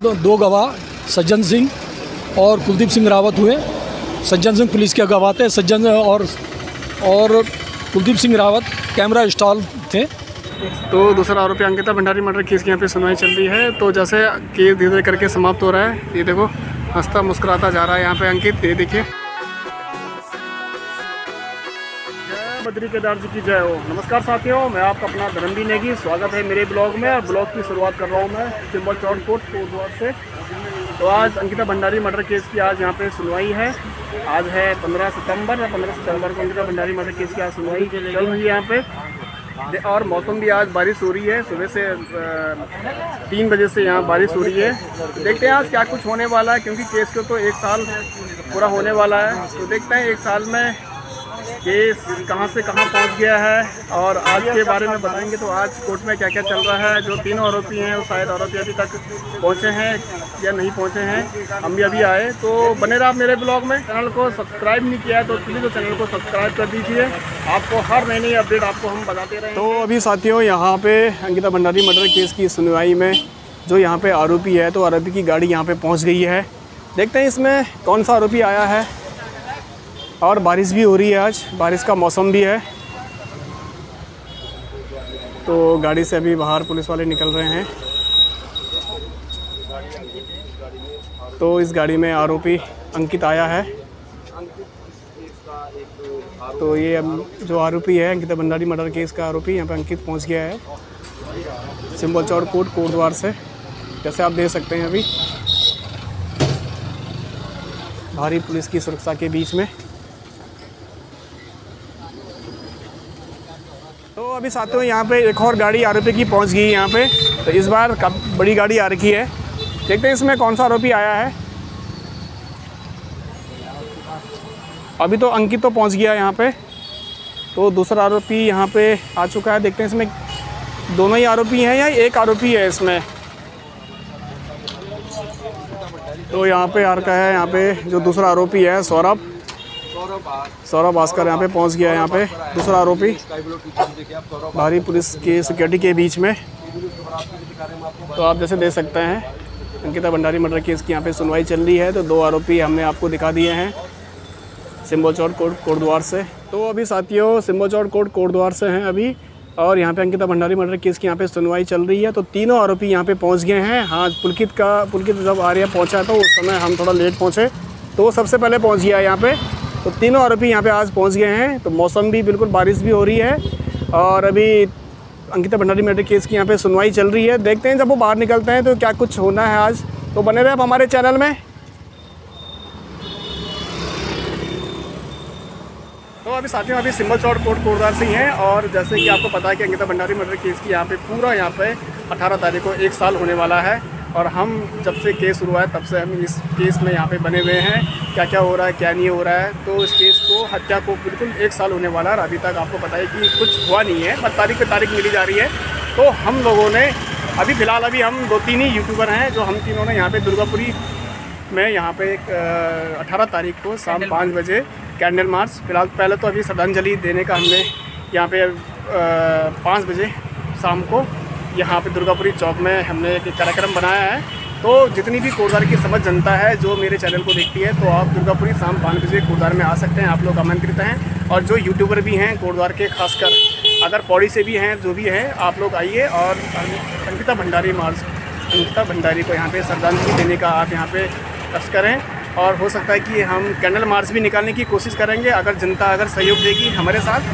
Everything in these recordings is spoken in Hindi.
दो गवाह सज्जन सिंह और कुलदीप सिंह रावत हुए। सज्जन सिंह पुलिस के गवाह थे। सज्जन और कुलदीप सिंह रावत कैमरा स्टॉल थे। तो दूसरा आरोपी अंकिता भंडारी मर्डर केस की यहाँ पे सुनवाई चल रही है। तो जैसे केस धीरे धीरे करके समाप्त हो रहा है, ये देखो हंसता मुस्कुराता जा रहा है यहाँ पे अंकित, ये देखिए। जय बद्री केदार जी की जय हो। नमस्कार साथियों, मैं आपका अपना धर्मवीर नेगी, स्वागत है मेरे ब्लॉग में। और ब्लॉग की शुरुआत कर रहा हूँ मैं सिंबल चौक कोर्ट कोटद्वार से। तो आज अंकिता भंडारी मर्डर केस की आज यहाँ पे सुनवाई है। आज है 15 सितंबर को अंकिता भंडारी मर्डर केस की आज सुनवाई चल रही है यहाँ पे। और मौसम भी आज बारिश हो रही है, सुबह से 3 बजे से यहाँ बारिश हो रही है। देखते हैं आज क्या कुछ होने वाला है, क्योंकि केस को तो 1 साल पूरा होने वाला है। तो देखते हैं 1 साल में केस कहां से कहां पहुंच गया है और आज के बारे में बताएंगे। तो आज कोर्ट में क्या क्या चल रहा है, जो 3 आरोपी हैं वो शायद आरोपी अभी तक पहुंचे हैं या नहीं पहुंचे हैं, हम भी अभी आए। तो बने रहा मेरे ब्लॉग में। चैनल को सब्सक्राइब नहीं किया है तो प्लीज़ चैनल को सब्सक्राइब कर दीजिए, आपको हर नई अपडेट आपको हम बताते रहें। तो अभी साथियों यहाँ पे अंकिता भंडारी मर्डर केस की सुनवाई में जो यहाँ पे आरोपी है, तो आरोपी की गाड़ी यहाँ पे पहुँच गई है। देखते हैं इसमें कौन सा आरोपी आया है। और बारिश भी हो रही है, आज बारिश का मौसम भी है। तो गाड़ी से अभी बाहर पुलिस वाले निकल रहे हैं। तो इस गाड़ी में आरोपी अंकित आया है। तो ये जो आरोपी है अंकिता भंडारी मर्डर केस का आरोपी यहाँ पे अंकित पहुँच गया है सिंबल चौक कोर्ट कोटद्वार से। जैसे आप देख सकते हैं अभी भारी पुलिस की सुरक्षा के बीच में। तो अभी साथियों यहाँ पे एक और गाड़ी आरोपी की पहुँच गई यहाँ पे। तो इस बार काफ़ी बड़ी गाड़ी आ रखी है। देखते हैं इसमें कौन सा आरोपी आया है। अभी तो अंकित तो पहुँच गया यहाँ पे, तो दूसरा आरोपी यहाँ पे आ चुका है। देखते हैं इसमें दोनों ही आरोपी हैं या एक आरोपी है इसमें। तो यहाँ पे आ रखा है, यहाँ पे जो दूसरा आरोपी है सौरभ भास्कर यहाँ पे पहुँच गया है। यहाँ पे दूसरा आरोपी भारी पुलिस की सिक्योरिटी के बीच में। तो आप जैसे देख सकते हैं अंकिता भंडारी मर्डर केस की यहाँ पे सुनवाई चल रही है। तो 2 आरोपी हमने आपको दिखा दिए हैं सिंबल चौक कोर्ट कोटद्वार से। तो अभी साथियों सिंबल चौक कोर्ट कोटद्वार से हैं अभी, और यहाँ पे अंकिता भंडारी मर्डर केस की यहाँ पे सुनवाई चल रही है। तो तीनों आरोपी यहाँ पे पहुँच गए हैं। हाँ, पुलकित जब आर्या पहुँचा तो उस समय हम थोड़ा लेट पहुँचे, तो वो सबसे पहले पहुँच गया यहाँ पे। तो तीनों आरोपी यहाँ पे आज पहुँच गए हैं। तो मौसम भी बिल्कुल बारिश भी हो रही है और अभी अंकिता भंडारी मर्डर केस की यहाँ पे सुनवाई चल रही है। देखते हैं जब वो बाहर निकलते हैं तो क्या कुछ होना है आज। तो बने रहे आप हमारे चैनल में। तो अभी साथियों अभी सिंबल चौक कोर्ट कोटद्वार से ही हैं। और जैसे कि आपको पता है कि अंकिता भंडारी मर्डर केस की यहाँ पे पूरा यहाँ पे 18 तारीख को 1 साल होने वाला है। और हम जब से केस शुरू हुआ है तब से हम इस केस में यहाँ पे बने हुए हैं, क्या क्या हो रहा है क्या नहीं हो रहा है। तो इस केस को हत्या को बिल्कुल 1 साल होने वाला है और अभी तक आपको पता है कि कुछ हुआ नहीं है, बस तारीख पे तारीख मिली जा रही है। तो हम लोगों ने अभी फ़िलहाल अभी हम 2-3 ही यूट्यूबर हैं जो हम तीनों ने यहाँ पे दुर्गापुरी में यहाँ पे 18 तारीख को शाम 5 बजे कैंडल मार्च, फिलहाल पहले तो अभी श्रद्धांजलि देने का हमने यहाँ पे 5 बजे शाम को यहाँ पे दुर्गापुरी चौक में हमने एक कार्यक्रम बनाया है। तो जितनी भी कोटद्वार की समझ जनता है जो मेरे चैनल को देखती है, तो आप दुर्गापुरी शाम 5 बजे कोटद्वार में आ सकते हैं, आप लोग आमंत्रित हैं। और जो यूट्यूबर भी हैं कोटद्वार के, खासकर अगर पौड़ी से भी हैं, जो भी हैं, आप लोग आइए और अंकिता भंडारी को यहाँ पे श्रद्धांजलि देने का आप यहाँ पे कष्ट करें। और हो सकता है कि हम कैंडल मार्च भी निकालने की कोशिश करेंगे अगर जनता अगर सहयोग देगी हमारे साथ।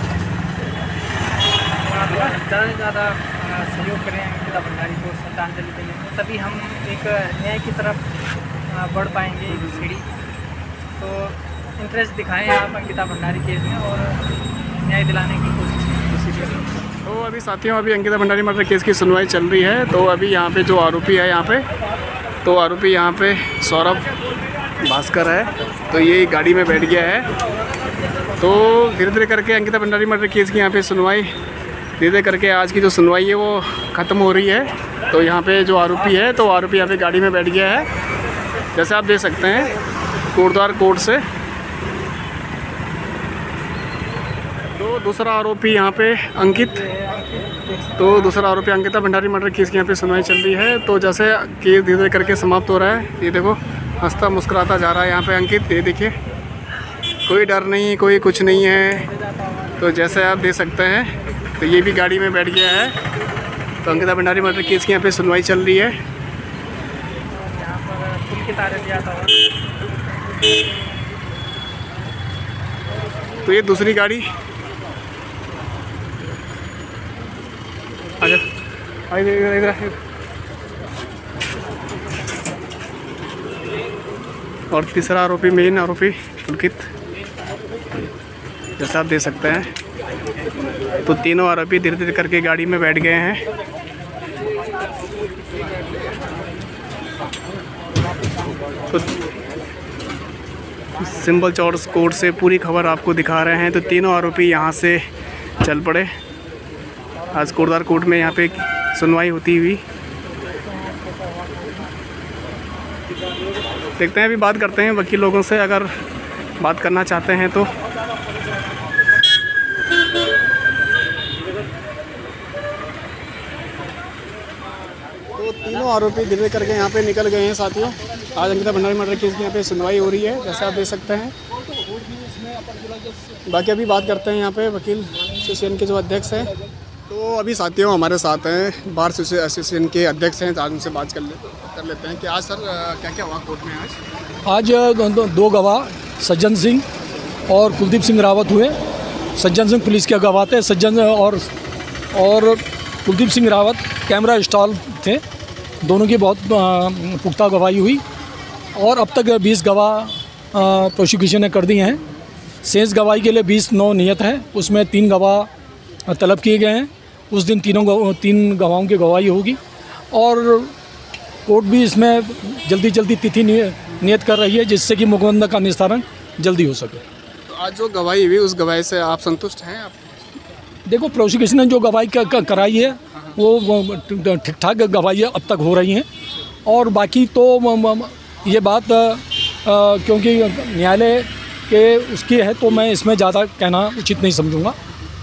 ज़्यादा से ज़्यादा सहयोग करें अंकिता भंडारी को श्रद्धांजलि देने में, तभी हम एक न्याय की तरफ बढ़ पाएंगे, एक सीढ़ी। तो इंटरेस्ट दिखाएं आप अंकिता भंडारी केस में और न्याय दिलाने की कोशिश करें। तो अभी साथियों अभी अंकिता भंडारी मर्डर केस की सुनवाई चल रही है। तो अभी यहाँ पे जो आरोपी है यहाँ पे, तो आरोपी यहाँ पे सौरभ भास्कर है। तो ये गाड़ी में बैठ गया है। तो धीरे धीरे करके अंकिता भंडारी मर्डर केस की यहाँ पे सुनवाई धीरे धीरे करके आज की जो सुनवाई है वो ख़त्म हो रही है। तो यहाँ पे जो आरोपी है, तो आरोपी यहाँ पे गाड़ी में बैठ गया है, जैसे आप देख सकते हैं कोटद्वार कोर्ट से। तो दूसरा आरोपी यहाँ पे अंकित, तो दूसरा आरोपी अंकिता भंडारी मर्डर केस की यहाँ पे सुनवाई चल रही है। तो जैसे केस धीरे धीरे करके समाप्त हो रहा है, ये देखो हंसता मुस्कुराता जा रहा है यहाँ पे अंकित, ये देखिए कोई डर नहीं, कोई कुछ नहीं है। तो जैसे आप देख सकते हैं, तो ये भी गाड़ी में बैठ गया है। तो अंकिता भंडारी मर्डर केस की यहाँ पे सुनवाई चल रही है। यहाँ पर पुल के तारे दिया था। तो ये दूसरी गाड़ी आजा, इधर। और तीसरा आरोपी, मेन आरोपी पुलकित, जैसा आप देख सकते हैं। तो तीनों आरोपी धीरे धीरे करके गाड़ी में बैठ गए हैं। तो सिंबल चौड़ कोर्ट से पूरी खबर आपको दिखा रहे हैं। तो तीनों आरोपी यहाँ से चल पड़े। आज कोटद्वार कोर्ट में यहाँ पे सुनवाई होती हुई। देखते हैं, अभी बात करते हैं वकील लोगों से, अगर बात करना चाहते हैं तो। तीनों आरोपी धीरे करके यहाँ पे निकल गए हैं साथियों। आज अंकिता भंडारी मर्डर केस की यहाँ पे सुनवाई हो रही है, जैसा आप देख सकते हैं। बाकी अभी बात करते हैं यहाँ पे वकील एसोसिएशन के जो अध्यक्ष हैं। तो अभी साथियों हमारे साथ हैं बार एसोसिएशन के अध्यक्ष हैं, आज उनसे बात कर लेते हैं कि आज सर क्या क्या हुआ कोर्ट में आज। दो गवाह सज्जन सिंह और कुलदीप सिंह रावत हुए। सज्जन सिंह पुलिस के गवाह थे। सज्जन और कुलदीप सिंह रावत कैमरा इंस्टॉल थे। दोनों की बहुत पुख्ता गवाही हुई और अब तक 20 गवाह प्रोसिक्यूशन ने कर दिए हैं। शेष गवाही के लिए 20/9 नियत है, उसमें 3 गवाह तलब किए गए हैं। उस दिन 3 गवाहों की गवाही होगी और कोर्ट भी इसमें जल्दी तिथि नियत कर रही है, जिससे कि मुकदमा का निस्तारण जल्दी हो सके। तो आज जो गवाही हुई उस गवाही से आप संतुष्ट हैं? आप देखो, प्रोसिक्यूशन ने जो गवाही कराई है वो ठीक ठाक गवाही अब तक हो रही हैं और बाकी तो ये बात क्योंकि न्यायालय के उसकी है, तो मैं इसमें ज़्यादा कहना उचित नहीं समझूंगा।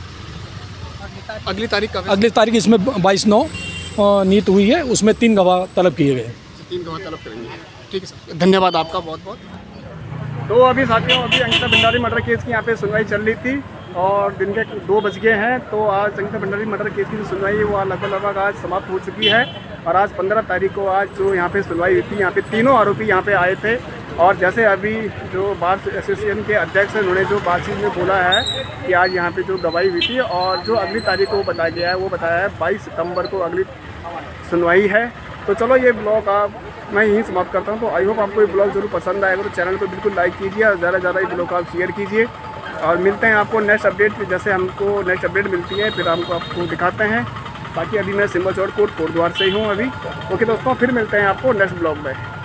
अगली तारीख इसमें 22/9 नीत हुई है, उसमें 3 गवाह तलब किए गए हैं। 3 गवाह तलब करेंगे। ठीक है सर, धन्यवाद आपका बहुत बहुत। तो अभी साथियों, अभी अंकिता भंडारी मर्डर केस की यहाँ पे सुनवाई चल रही थी और दिन के 2 बज गए हैं। तो आज अंकिता भंडारी मर्डर केस की जो सुनवाई है वो लगभग आज समाप्त हो चुकी है। और आज 15 तारीख को आज जो यहाँ पे सुनवाई हुई थी, यहाँ पे तीनों आरोपी यहाँ पे आए थे। और जैसे अभी जो बार एसोसिएशन के अध्यक्ष हैं, उन्होंने जो बातचीत में बोला है कि आज यहाँ पे जो गवाही हुई थी और जो अगली तारीख को बताया गया है, वो बताया है 22 सितंबर को अगली सुनवाई है। तो चलो ये ब्लॉग मैं यहीं समाप्त करता हूँ। तो आई होप आपको ये ब्लॉग जरूर पसंद आएगा, तो चैनल को बिल्कुल लाइक कीजिए और ज़्यादा से ज़्यादा ये ब्लॉग आप शेयर कीजिए। और मिलते हैं आपको नेक्स्ट अपडेट, जैसे हमको नेक्स्ट अपडेट मिलती है फिर हमको आपको दिखाते हैं। बाकी अभी मैं सिंबल चौड़ कोटद्वार से ही हूँ अभी। ओके दोस्तों, फिर मिलते हैं आपको नेक्स्ट ब्लॉग में।